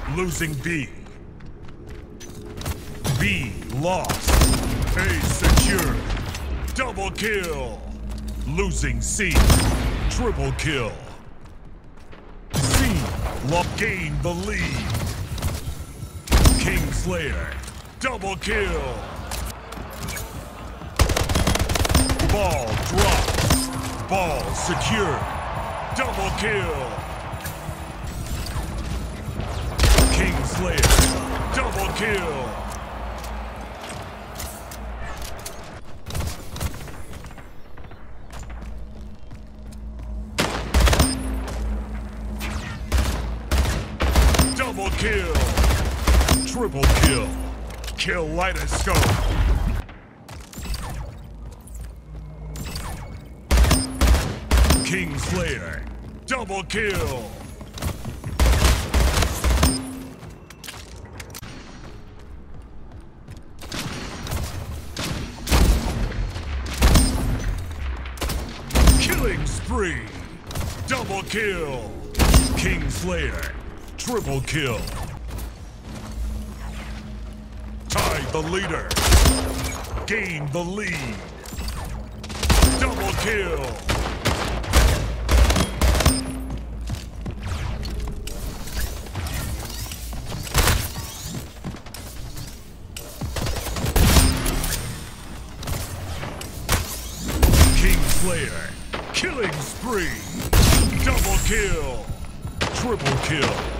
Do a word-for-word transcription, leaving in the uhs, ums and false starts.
Losing B. B lost. A secure. Double kill. Losing C. Triple kill. C lock gain the lead. Kingslayer. Double kill. Ball drops. Ball secure. Double kill. Kingslayer. Double kill. Double kill. Triple kill. Kill Kaleidoscope. Kingslayer. Double kill. Killing spree. Double kill. Kingslayer. Triple kill. Tie the leader. Gain the lead. Double kill. Kingslayer. Killing spree. Double kill. Triple kill.